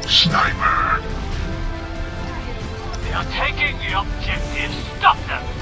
Sniper. They are taking the objective. Stop them!